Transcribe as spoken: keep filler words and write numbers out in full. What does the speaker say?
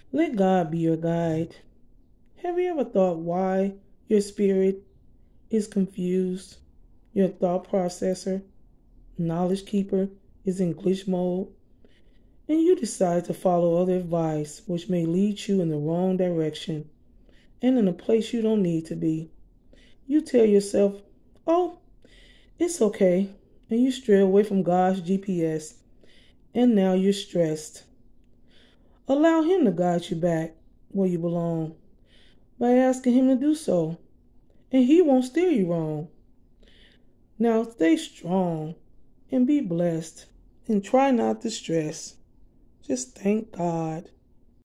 Let God be your guide. Have you ever thought why your spirit is confused? Your thought processor, knowledge keeper, is in glitch mode, and you decide to follow other advice which may lead you in the wrong direction and in a place you don't need to be. You tell yourself, oh, it's okay, and you stray away from God's G P S, and now you're stressed. Allow Him to guide you back where you belong by asking Him to do so, and He won't steer you wrong. Now stay strong and be blessed, and try not to stress. Just thank God.